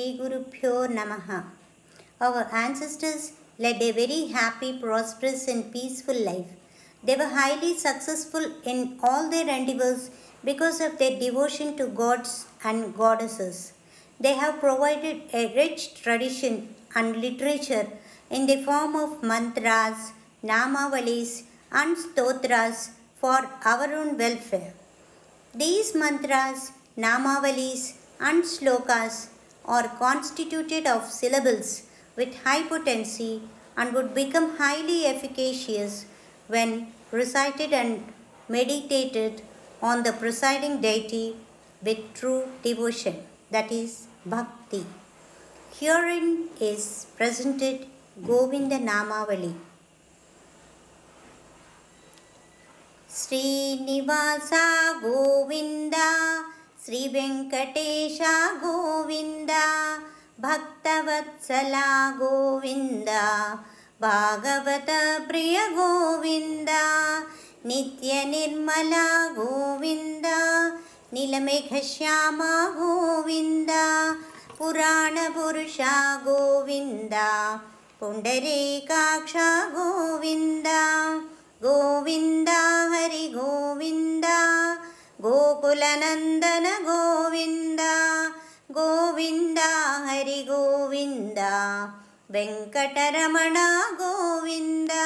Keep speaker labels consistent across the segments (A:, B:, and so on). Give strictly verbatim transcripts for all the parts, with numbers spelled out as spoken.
A: Gurubhyo Namaha. Our ancestors led a very happy, prosperous and peaceful life. They were highly successful in all their endeavors because of their devotion to gods and goddesses. They have provided a rich tradition and literature in the form of mantras, namavalis and stotras for our own welfare. These mantras, namavalis and slokas are constituted of syllables with high potency and would become highly efficacious when recited and meditated on the presiding deity with true devotion, that is bhakti. Herein is presented Govinda Namavali. Srinivasa Govinda, Sri Venkatesha Govinda, Bhaktavatsala Govinda, Bhagavata Priya Govinda, Nitya Nirmala Govinda, Nilameghashyama Govinda, Purana Purusha Govinda, Pundarekaksha Govinda, Govinda Hari Govinda, Gokulanandana Govinda, Govinda Hari Govinda, Venkataramana Govinda,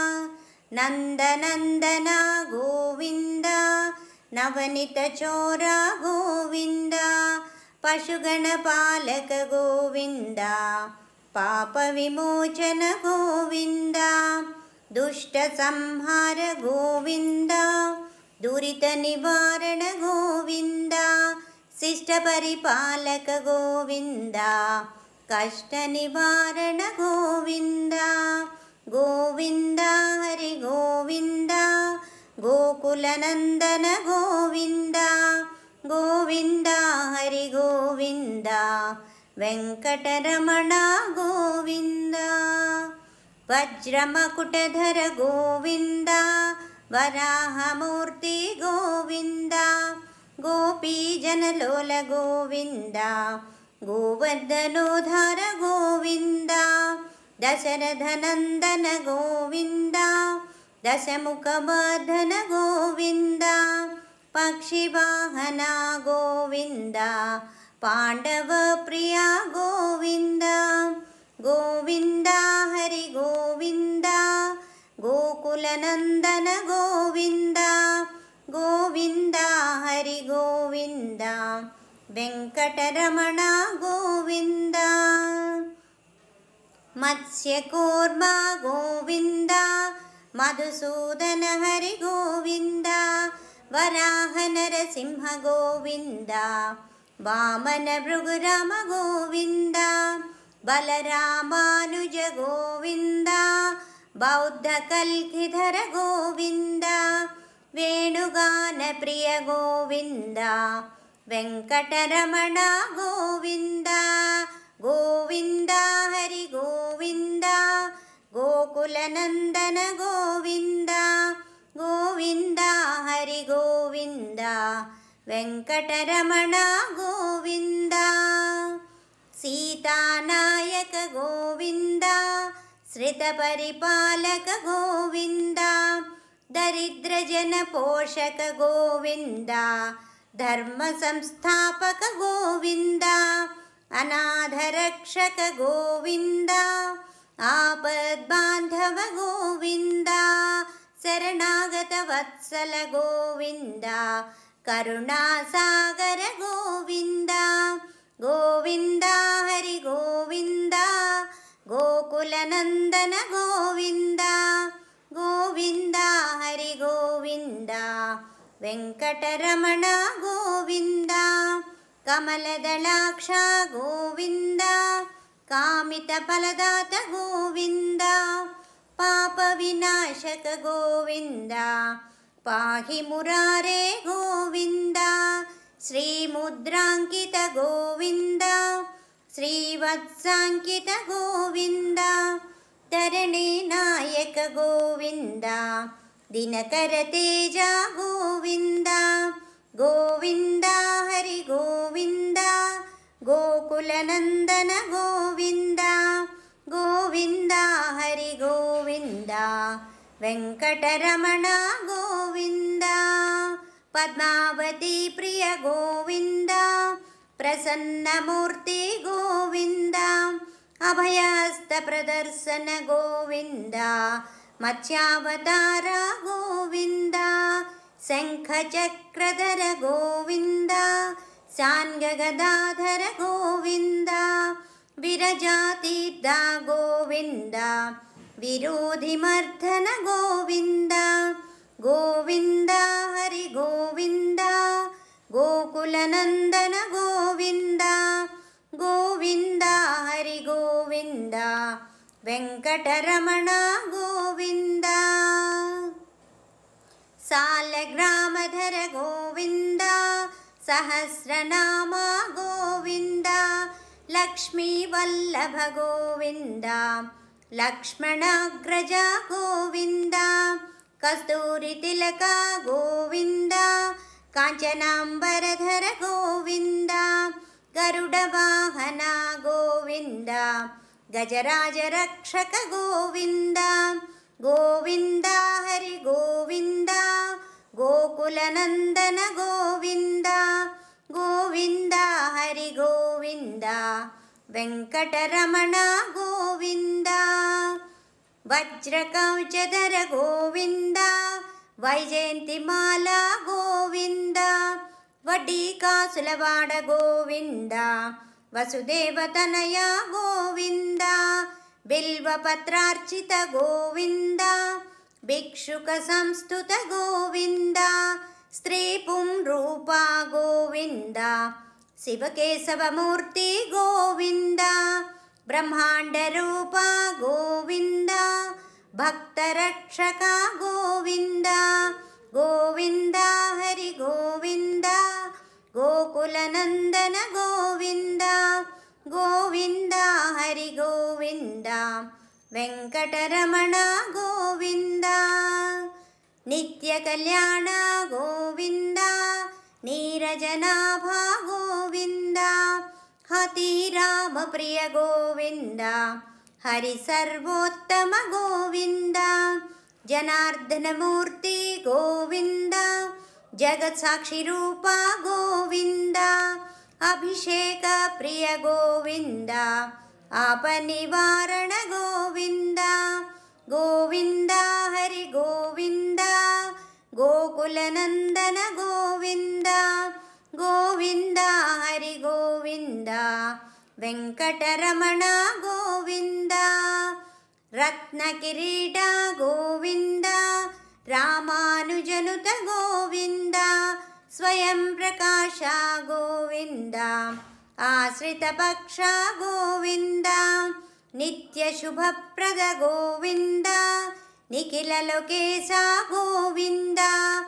A: Nandanandana Govinda, Navanita Chora Govinda, Pashugana Palaka Govinda, Papa Vimochana Govinda, Dushta Samhara Govinda, Durita Nivarana Govinda, Sista Paripalaka Govinda, Kashta Nivarana Govinda, Govinda Hari Govinda, Gokulanandana Govinda, Govinda Hari Govinda, Venkataramana Govinda, Vajramakutadhara Govinda, Varahamurti Govinda, Gopi Janalola Govinda, Govardhanodhara Govinda, Dasarathanandana Govinda, Dasamukhavardhana Govinda, Pakshivahana Govinda, Pandava Priya Govinda, Govinda Hari Govinda, Gokulanandana Govinda, Govinda Hari Govinda, Venkataramana Govinda, Matsya Kurma Govinda, Madhusudana Hari Govinda, Varaha Narasimha Govinda, Vamana Bhrugurama Govinda, Balaramanuja Govinda, Bauddha Kalkidhara Govinda, Venugana Priya Govinda, Venkataramana Govinda, Govinda Hari Govinda, Gokulanandana Govinda, Govinda Hari Govinda, Venkataramana Govinda, Sita Nayaka Govinda, Srita Paripalaka Govinda, Daridra Jana Poshaka Govinda, Dharma Samsthapaka Govinda, Anadharakshaka Govinda, Apad Bandhava Govinda, Saranagata Vatsala Govinda, Karuna Sagara Govinda, Govinda Hari Govinda, Gokulanandana Govinda, Govinda Hari Govinda, Venkataramana Govinda, Kamaladalaksha Govinda, Kamita Paladata Govinda, Papa Vinashaka Govinda, Pahi Murare Govinda, Sri Mudrankita Govinda, Sri Vatsankita Govinda, Tarani Nayaka Govinda, Dinakara Teja Govinda, Govinda Hari Govinda, Goku गोकुलनन्दन Govind Govind Hari Govind Venkataramana Govind Padmavati प्रिय गोविन्द प्रसन्नमूर्ति गोविन्द अभयहस्त प्रदर्शन गोविन्द मत्स्यावतार गोविन्द शङ्खचक्रधर गोविन्द साङ्गगदाधर गोविन्द विरजातीर्थ गोविन्द विरोधिमर्दन गोविन्द गोविन्द हरि गोविन्द गोकुलनन्दन गोविन्द गोविन्द हरि गोविन्द वेङ्कटरमण गोविन्द सालग्रामधर गोविन्द सहस्रनाम गोविन्द लक्ष्मीवल्लभ गोविन्द लक्ष्मणाग्रज गोविन्द कस्तूरितिलक गोविन्द काञ्चनाम्बरधर गोविन्द गरुडवाहन गोविन्द गजराजरक्षक गोविन्द गोविन्द हरि गोविन्द गोकुलनन्दन गोविन्द गोविन्द हरि गोविन्द वेङ्कटरमण गोविन्द वज्रकवचधर गोविन्द वैजयन्तिमाला गोविन्द वड्डीकासुलवाड गोविन्द वसुदेवतनया गोविन्द बिल्वपत्रार्चित गोविन्द भिक्षुकसंस्तुत गोविन्द स्त्रीपुंरूपा गोविन्द शिवकेशवमूर्ति गोविन्द ब्रह्माण्डरूपा गोविन्द भक्तरक्षक गोविन्द गोविन्द हरि गोविन्द गोकुलनन्दन गोविन्द गोविन्द हरि गोविन्द वेङ्कटरमण गोविन्द नित्यकल्याण गोविन्द नीरजनाभ गोविन्द हतिरामप्रिय गोविन्द हरिसर्वोत्तम गोविन्द जनार्दनमूर्ति गोविन्द जगत्साक्षिरूपा गोविन्द अभिषेक प्रिय गोविन्द आपनिवारण गोविन्द गोविन्द हरि गोविन्द गोकुलनन्दन गोविन्द गोविन्द हरि गोविन्द वेङ्कटरमण गोविन्द रत्नकिरीट गोविन्द रामानुजनुत गोविन्द स्वयं प्रकाश गोविन्द आश्रितपक्ष गोविन्द नित्यशुभप्रद गोविन्द निखिललोकेश गोविन्द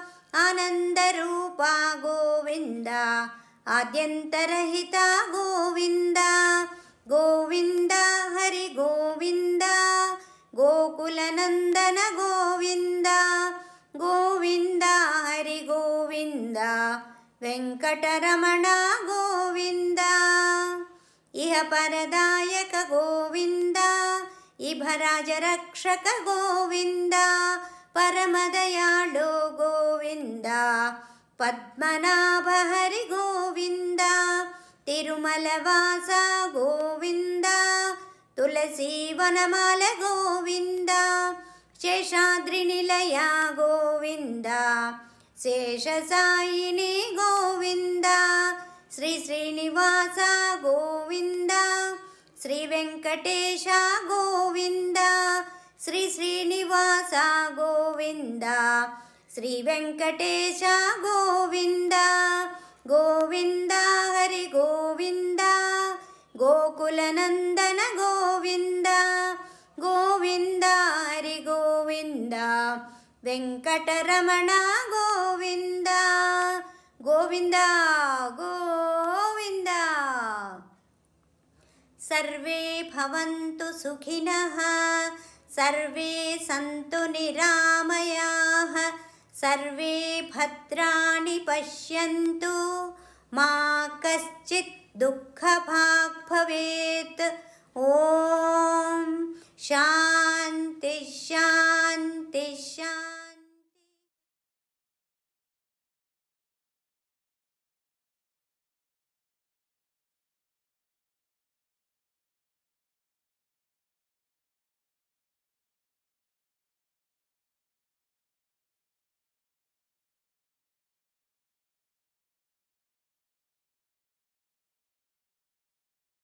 A: आनन्दरूप गोविन्द आद्यन्तरहित गोविन्द गोविन्द हरि गोविन्द गोकुलनन्दन गोविन्द गोविन्द हरि गोविन्द वेङ्कटरमण गोविन्द इह परदायक गोविन्द इभराजरक्षक गोविन्द परमदयाळु गोविन्द पद्मनाभ हरि गोविन्द तिरुमलवास गोविन्द तुलसीवनमाल गोविन्द शेषाद्रिनिलय गोविन्द शेषसायिनी गोविन्द श्री श्रीनिवास गोविन्द श्री वेङ्कटेश गोविन्द श्री श्रीनिवास गोविन्द श्री वेङ्कटेश गोविन्द गोविन्द हरि गोविन्द गोकुलनन्दन गोविन्द गोविन्द हरि गोविन्द वेङ्कटरमण गोविन्द गोविन्द गोविन्द सर्वे भवन्तु सुखिनः सर्वे सन्तु निरामयाः सर्वे भद्राणि पश्यन्तु मा कश्चित् दुःखभाग् भवेत्। ॐ शान्ति शान्ति।